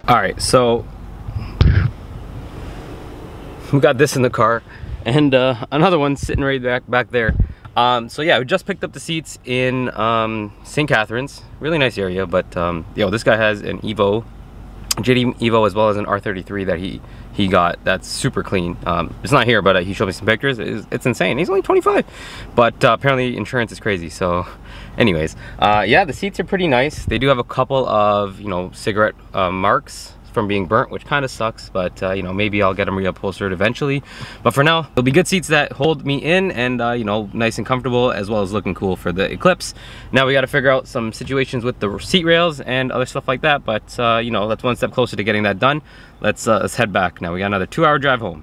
Alright, so we got this in the car, and another one sitting right back there. So yeah, we just picked up the seats in St. Catharines. Really nice area, but yo, this guy has an EVO, JDM EVO, as well as an R33 that he got. That's super clean. It's not here, but he showed me some pictures. It's insane. He's only 25, but apparently insurance is crazy. So anyways, yeah, the seats are pretty nice. They do have a couple of, you know, cigarette marks from being burnt, which kind of sucks, but you know, maybe I'll get them reupholstered eventually. But for now, it'll be good seats that hold me in, and you know, nice and comfortable, as well as looking cool for the Eclipse. Now we got to figure out some situations with the seat rails and other stuff like that, but you know, that's one step closer to getting that done. Let's head back now. We got another 2-hour drive home.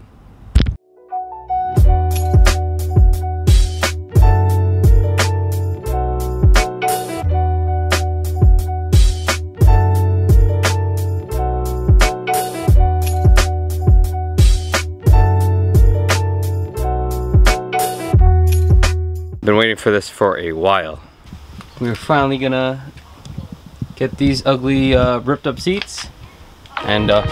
Been waiting for this for a while. We're finally gonna get these ugly ripped up seats, and that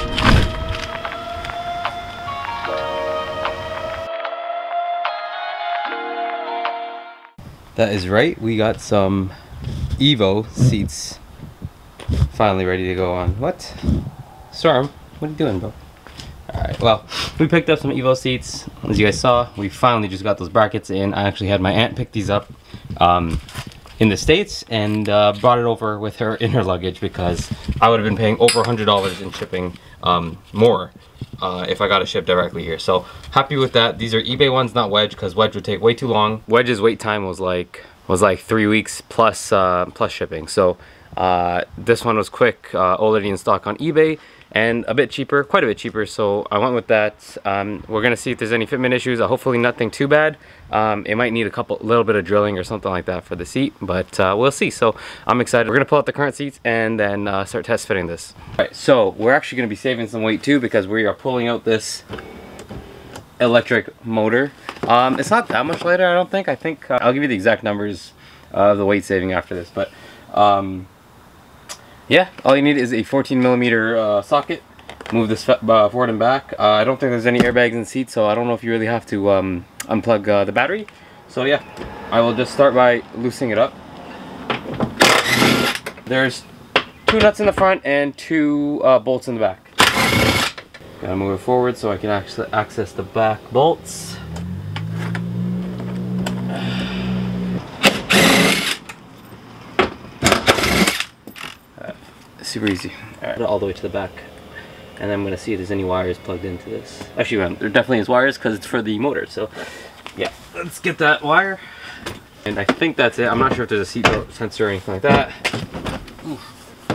is right, we got some EVO seats finally ready to go on. What? Storm, what are you doing, bro? Alright, well, we picked up some EVO seats. As you guys saw, we finally just got those brackets in. I actually had my aunt pick these up in the States, and brought it over with her in her luggage, because I would have been paying over $100 in shipping more if I got it shipped directly here. So happy with that. These are eBay ones, not Wedge, because Wedge would take way too long. Wedge's wait time was like 3 weeks plus plus shipping. So this one was quick, already in stock on eBay, and a bit cheaper, quite a bit cheaper, so I went with that. We're gonna see if there's any fitment issues. Hopefully nothing too bad. It might need a little bit of drilling or something like that for the seat, but we'll see. So I'm excited. We're gonna pull out the current seats and then start test fitting this. All right, so we're actually gonna be saving some weight too, because we are pulling out this electric motor. It's not that much lighter, I don't think. I think I'll give you the exact numbers of the weight saving after this, but yeah, all you need is a 14mm socket. Move this forward and back. I don't think there's any airbags in the seat, so I don't know if you really have to unplug the battery. So yeah, I will just start by loosening it up. There's 2 nuts in the front and 2 bolts in the back. Gotta move it forward so I can actually access the back bolts. Super easy. All the way to the back, and then I'm gonna see if there's any wires plugged into this. Actually, there definitely is wires, because it's for the motor. So yeah, let's get that wire, and I think that's it. I'm not sure if there's a seatbelt sensor or anything like that. Oof.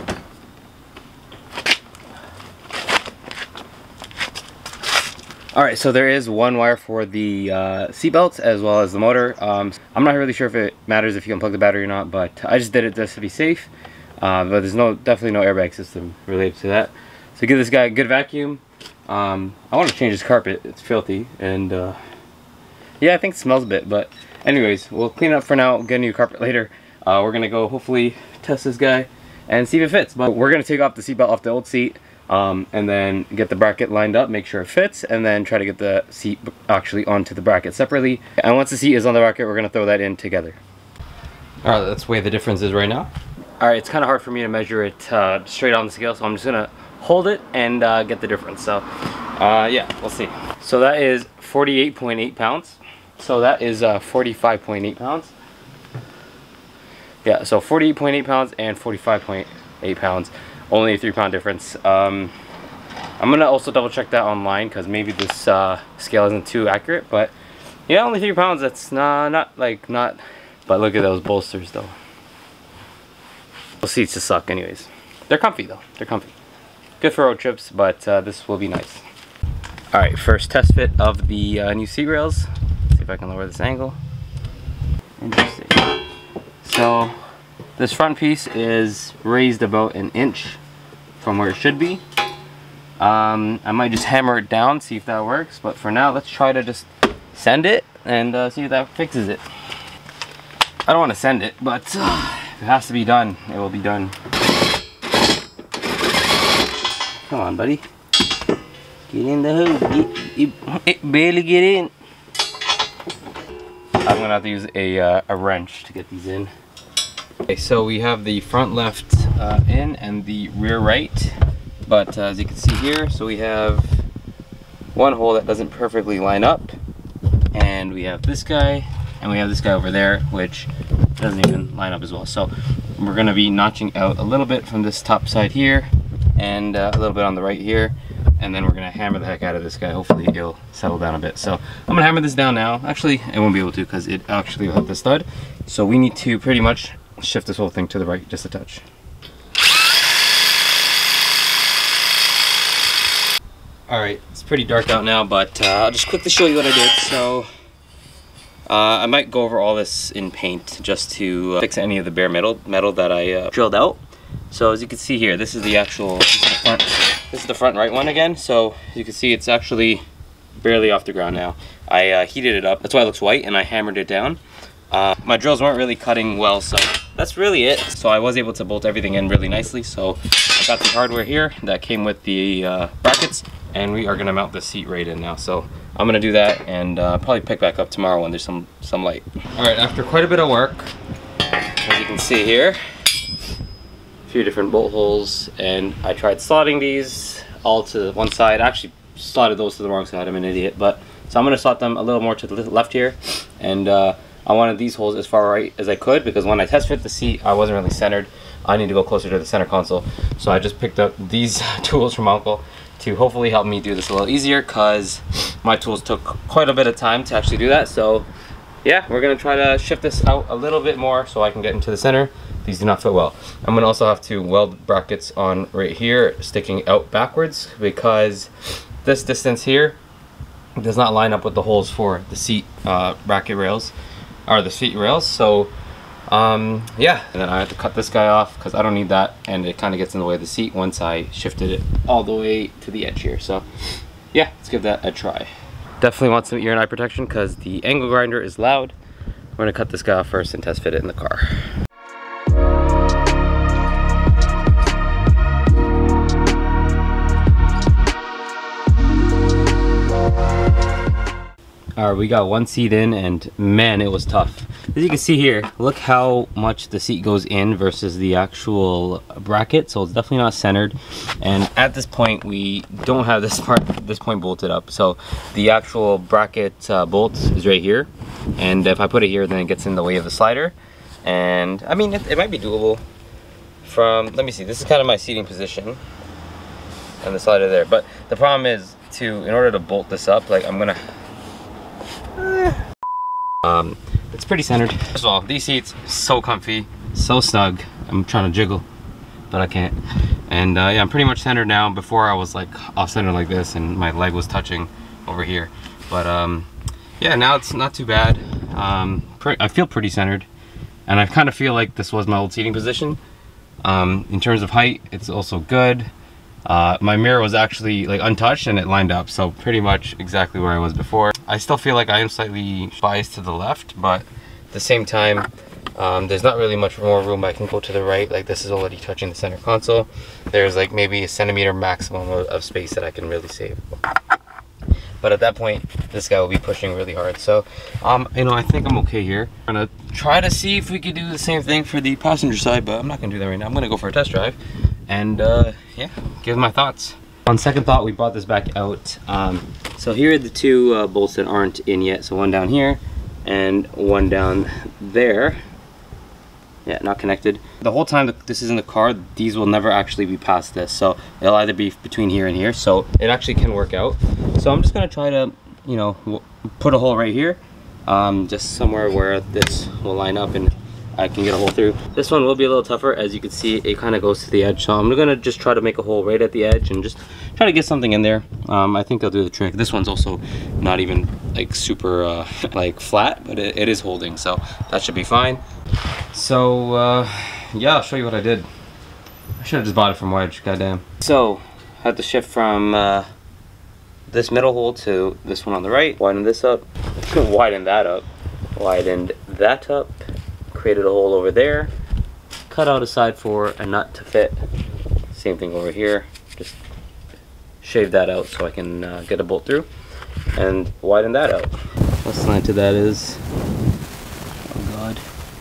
All right, so there is one wire for the seatbelts as well as the motor. I'm not really sure if it matters if you unplug the battery or not, but I just did it just to be safe. But there's definitely no airbag system related to that. So give this guy a good vacuum. I want to change his carpet. It's filthy, and yeah, I think it smells a bit. But anyways, we'll clean it up for now. Get a new carpet later. We're gonna go hopefully test this guy and see if it fits. But we're gonna take off the seatbelt off the old seat, and then get the bracket lined up, make sure it fits, and then try to get the seat actually onto the bracket separately. And once the seat is on the bracket, we're gonna throw that in together. All right, let's weigh the differences right now. Alright, it's kind of hard for me to measure it straight on the scale, so I'm just going to hold it and get the difference. So, yeah, we'll see. So that is 48.8 pounds. So that is 45.8 pounds. Yeah, so 48.8 pounds and 45.8 pounds. Only a 3-pound difference. I'm going to also double check that online, because maybe this scale isn't too accurate. But, yeah, only 3 pounds. That's not. But look at those bolsters, though. Those seats just suck anyways. They're comfy though. They're comfy. Good for road trips, but this will be nice. Alright, first test fit of the new seat rails. Let's see if I can lower this angle. Interesting. So this front piece is raised about 1 inch from where it should be. I might just hammer it down, see if that works, but for now let's try to just send it and see if that fixes it. I don't want to send it, but if it has to be done, it will be done. Come on, buddy. Get in the hole. Barely get in. I'm gonna have to use a wrench to get these in. Okay, so we have the front left in and the rear right. But as you can see here, so we have one hole that doesn't perfectly line up. And we have this guy, and we have this guy over there, which doesn't even line up as well. So we're gonna be notching out a little bit from this top side here, and a little bit on the right here, and then we're gonna hammer the heck out of this guy. Hopefully it'll settle down a bit. So I'm gonna hammer this down now. Actually, I won't be able to because it actually will hit the stud. So we need to pretty much shift this whole thing to the right just a touch. All right, it's pretty dark out now, but I'll just quickly show you what I did. So I might go over all this in paint just to fix any of the bare metal that I drilled out. So as you can see here, this is the actual, this is the front right one again. So you can see it's actually barely off the ground now. I heated it up, that's why it looks white, and I hammered it down. My drills weren't really cutting well, so that's really it. So I was able to bolt everything in really nicely. So I got the hardware here that came with the brackets, and we are gonna mount the seat right in now. So I'm gonna do that and probably pick back up tomorrow when there's some light. All right, after quite a bit of work, as you can see here, a few different bolt holes, and I tried slotting these all to one side. I actually slotted those to the wrong side, I'm an idiot. But so I'm gonna slot them a little more to the left here, and I wanted these holes as far right as I could because when I test fit the seat, I wasn't really centered. I need to go closer to the center console. So I just picked up these tools from Uncle to hopefully help me do this a little easier, because my tools took quite a bit of time to actually do that. So yeah, we're gonna try to shift this out a little bit more so I can get into the center. These do not fit well. I'm gonna also have to weld brackets on right here, sticking out backwards, because this distance here does not line up with the holes for the seat bracket rails, or the seat rails. So yeah, and then I have to cut this guy off because I don't need that, and it kind of gets in the way of the seat once I shifted it all the way to the edge here. So yeah, let's give that a try. Definitely want some ear and eye protection because the angle grinder is loud. We're gonna cut this guy off first and test fit it in the car. Alright, we got one seat in, and man, it was tough. As you can see here, look how much the seat goes in versus the actual bracket, so it's definitely not centered. And at this point, we don't have this point bolted up. So the actual bracket bolt is right here, and if I put it here, then it gets in the way of the slider. And I mean, it might be doable from, let me see, this is kind of my seating position, and the slider there. But the problem is, in order to bolt this up, like I'm gonna, it's pretty centered. First of all, these seats so comfy, so snug. I'm trying to jiggle, but I can't. And yeah, I'm pretty much centered now. Before I was like off center like this, and my leg was touching over here. But yeah, now it's not too bad. I feel pretty centered, and I kind of feel like this was my old seating position. In terms of height, it's also good. My mirror was actually like untouched and it lined up, so pretty much exactly where I was before. I still feel like I am slightly biased to the left, but at the same time, there's not really much more room. I can go to the right, like this is already touching the center console. There's like maybe a centimeter maximum of space that I can really save. But at that point, this guy will be pushing really hard. So, you know, I think I'm okay here. I'm gonna try to see if we could do the same thing for the passenger side, but I'm not gonna do that right now. I'm gonna go for a test drive and yeah, give my thoughts. On second thought, we brought this back out. So here are the two bolts that aren't in yet. So one down here and one down there. Yeah, not connected. The whole time that this is in the car, these will never actually be past this. So it'll either be between here and here. So it actually can work out. So I'm just gonna try to, you know, put a hole right here, just somewhere where this will line up and I can get a hole through. This one will be a little tougher. As you can see, it kind of goes to the edge. So I'm gonna just try to make a hole right at the edge and just try to get something in there. I think they'll do the trick. This one's also not even like super like flat, but it is holding, so that should be fine. So yeah, I'll show you what I did. I should have just bought it from Wedge, goddamn. So I had to shift from this middle hole to this one on the right. Widen this up, widen that up, widened that up, created a hole over there, cut out a side for a nut to fit. Same thing over here, just shave that out so I can get a bolt through and widen that out. How slanted that is. Oh god.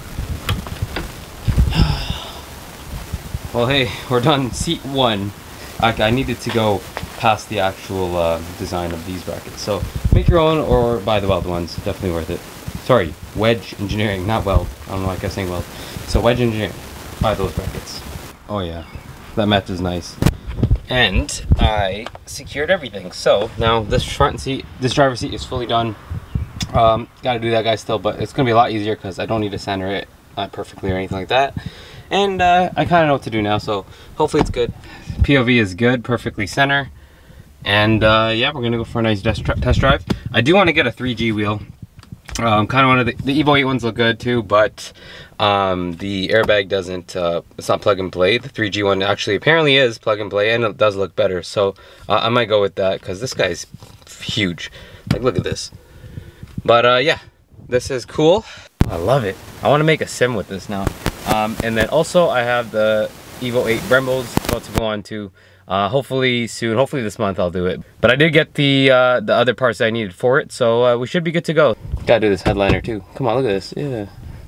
Well, hey, we're done seat 1. I needed to go past the actual design of these brackets. So make your own or buy the weld ones. Definitely worth it. Sorry, Wedge Engineering, not weld. I don't know why I kept saying weld. So Wedge Engineering, buy those brackets. Oh yeah, that matches nice. And I secured everything. So now this front seat, this driver's seat is fully done. Gotta do that, guys, still, but it's gonna be a lot easier because I don't need to center it perfectly or anything like that. And I kind of know what to do now, so hopefully it's good. POV is good, perfectly center. And yeah, we're gonna go for a nice test drive. I do want to get a 3G wheel. Kind of one of the EVO 8 ones look good too, but the airbag doesn't, it's not plug and play. The 3G one actually apparently is plug and play, and it does look better. So I might go with that because this guy's huge. Like, look at this. But yeah, this is cool. I love it. I want to make a sim with this now. And then also I have the EVO 8 Brembos about to go on to. Hopefully soon, hopefully this month I'll do it. But I did get the other parts that I needed for it, so we should be good to go. Gotta do this headliner too. Come on, look at this. Yeah.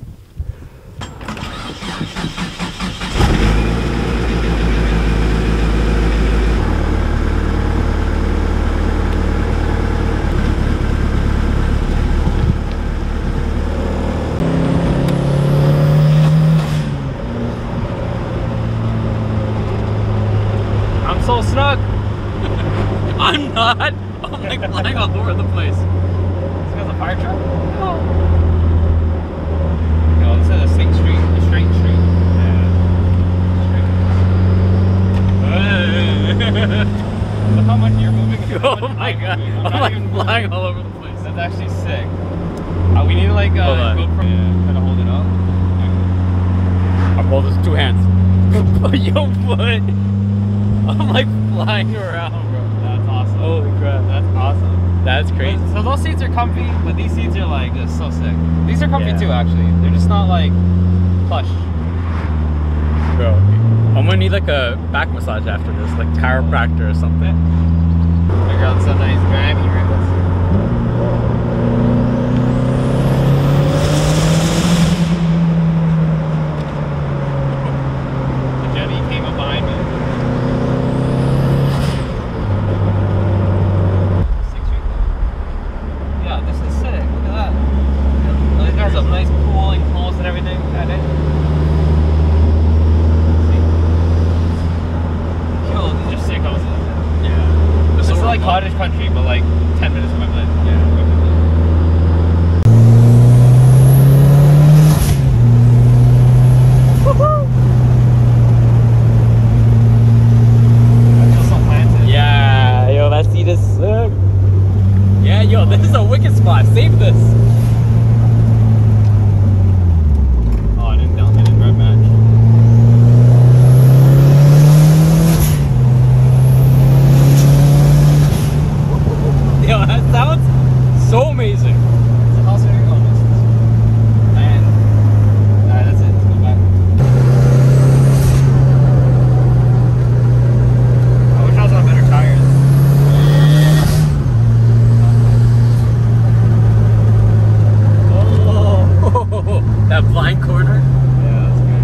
So snug. I'm not. I'm like flying all over the place. This guy's a fire truck? No. No, this is a straight street. A straight street. Yeah. Look how much you're moving. Oh my god. I'm like flying all over the place. That's actually sick. We need to like GoPro. Yeah. Try to hold it up. I'll hold this 2 hands. Yo, what? I'm like flying around, bro. That's awesome. Holy crap. That's awesome. That's crazy. So those seats are comfy, but these seats are like just so sick. These are comfy too, actually. They're just not like plush. Bro, I'm gonna need like a back massage after this, like chiropractor or something. Figure out some nice gravity ribbons. Cottage country, but like 10 minutes from my place. Yeah. Woohoo! I feel so planted. Yeah, yo, that seat is sick. Yeah, yo, this is a wicked spot. Save this. Oh, I didn't red match. Yo, that sounds so amazing. So how soon are you going? And alright, that's it. Let's go back. I wish I was on better tires. Oh, that blind corner. Yeah, that's good.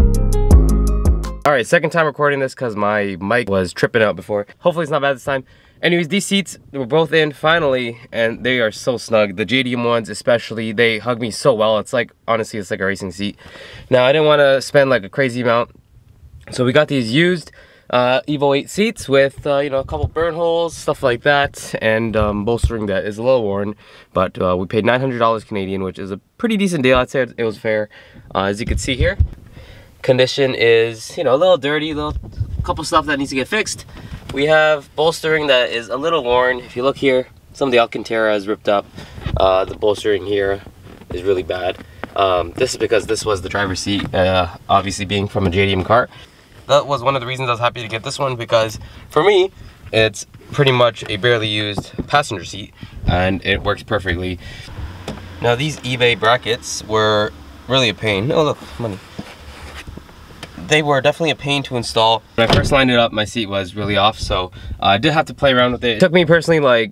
Alright, second time recording this because my mic was tripping out before. Hopefully it's not bad this time. anyways, these seats were both in finally, and they are so snug. The JDM ones especially, they hug me so well. It's like, honestly, it's like a racing seat. Now, I didn't want to spend like a crazy amount, so we got these used EVO 8 seats with you know, a couple burn holes, stuff like that, and bolstering that is a little worn, but we paid $900 Canadian, which is a pretty decent deal. I'd say it was fair. As you can see here, condition is, you know, a little dirty, couple stuff that needs to get fixed. We have bolstering that is a little worn. If you look here, some of the Alcantara is ripped up. The bolstering here is really bad. This is because this was the driver's seat, obviously being from a JDM car. That was one of the reasons I was happy to get this one, because for me, it's pretty much a barely used passenger seat, and it works perfectly. Now, these eBay brackets were really a pain. Oh, look, money. They were definitely a pain to install. When I first lined it up, my seat was really off, so I did have to play around with it. It took me personally like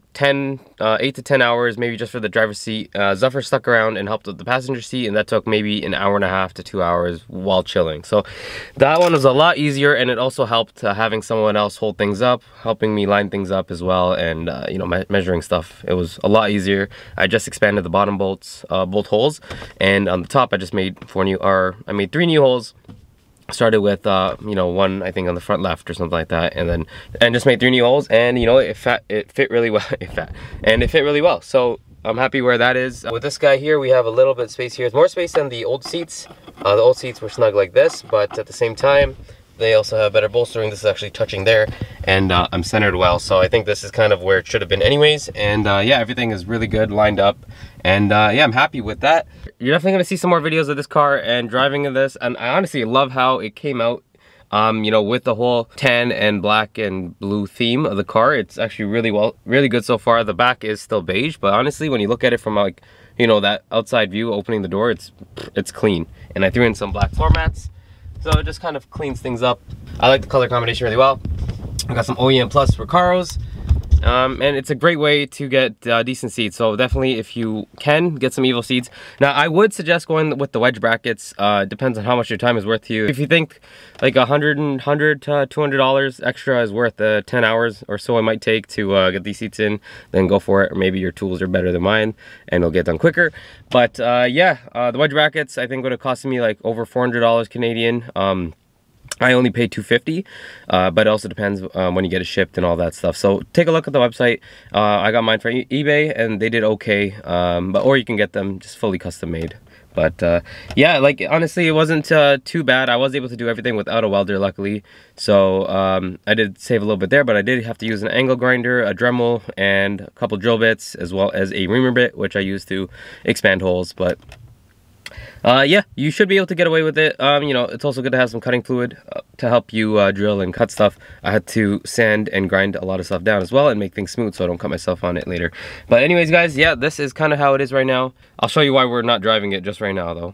8 to 10 hours, maybe just for the driver's seat. Zuffer stuck around and helped with the passenger seat, and that took maybe an hour and a half to 2 hours while chilling. So that one was a lot easier, and it also helped having someone else hold things up, helping me line things up as well, and you know, measuring stuff. It was a lot easier. I just expanded the bottom bolt holes, and on the top I just made 3 new holes. Started with you know, one I think on the front left or something like that, and just made 3 new holes, and you know, it fit really well. It fit really well. So I'm happy where that is. With this guy here, we have a little bit of space here. It's more space than the old seats. The old seats were snug like this, but at the same time, they also have better bolstering. This is actually touching there, and I'm centered well. So I think this is kind of where it should have been anyways. And yeah, everything is really good, lined up. And yeah, I'm happy with that. You're definitely gonna see some more videos of this car and driving of this. And I honestly love how it came out, you know, with the whole tan and black and blue theme of the car. It's actually really good so far. The back is still beige, but honestly, when you look at it from like, you know, that outside view, opening the door, it's clean. And I threw in some black floor mats, so it just kind of cleans things up. I like the color combination really well. I got some OEM Plus Recaros. And it's a great way to get decent seats, so definitely if you can, get some EVO seats. Now, I would suggest going with the wedge brackets. Depends on how much your time is worth to you. If you think like $100 to $200 extra is worth the 10 hours or so it might take to get these seats in, then go for it. Or maybe your tools are better than mine and it'll get done quicker. But yeah, the wedge brackets I think would have cost me like over $400 Canadian. I only paid $250, but it also depends when you get it shipped and all that stuff. So take a look at the website. I got mine from eBay and they did okay, or you can get them just fully custom made. But yeah, like honestly, it wasn't too bad. I was able to do everything without a welder, luckily. So I did save a little bit there, but I did have to use an angle grinder, a Dremel, and a couple drill bits, as well as a reamer bit, which I used to expand holes. But yeah, you should be able to get away with it. You know, it's also good to have some cutting fluid to help you drill and cut stuff. I had to sand and grind a lot of stuff down as well and make things smooth so I don't cut myself on it later. But anyways, guys, yeah, this is kind of how it is right now. I'll show you why we're not driving it just right now, though.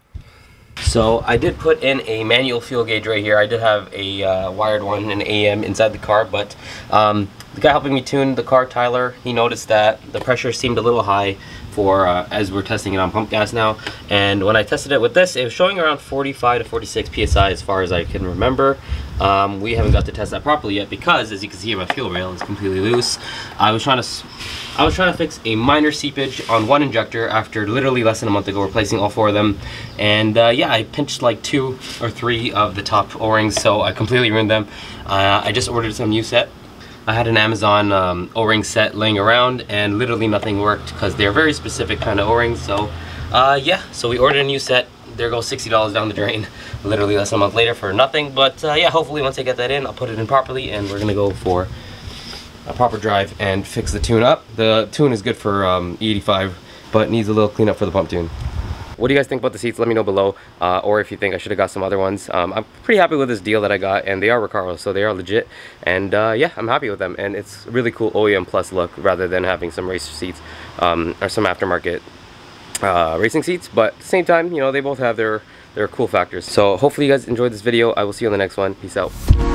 So I did put in a manual fuel gauge right here. I did have a wired one, an AM, inside the car, but the guy helping me tune the car, Tyler, he noticed that the pressure seemed a little high for as we're testing it on pump gas now. And when I tested it with this, it was showing around 45 to 46 psi as far as I can remember. We haven't got to test that properly yet because, as you can see, my fuel rail is completely loose. I was trying to fix a minor seepage on one injector after literally less than a month ago replacing all 4 of them, and yeah, I pinched like 2 or 3 of the top O-rings, so I completely ruined them. I just ordered some new set. I had an Amazon O-ring set laying around and literally nothing worked because they're very specific kind of O-rings. So yeah, so we ordered a new set. There goes $60 down the drain literally less than a month later for nothing. But yeah, hopefully once I get that in, I'll put it in properly and we're gonna go for a proper drive and fix the tune up. The tune is good for E85, but needs a little cleanup for the pump tune. What do you guys think about the seats? Let me know below, or if you think I should have got some other ones. I'm pretty happy with this deal that I got, and they are Recaros, so they are legit. And yeah, I'm happy with them, and it's really cool OEM Plus look rather than having some racer seats or some aftermarket racing seats. But at the same time, you know, they both have their cool factors. So hopefully you guys enjoyed this video. I will see you on the next one. Peace out.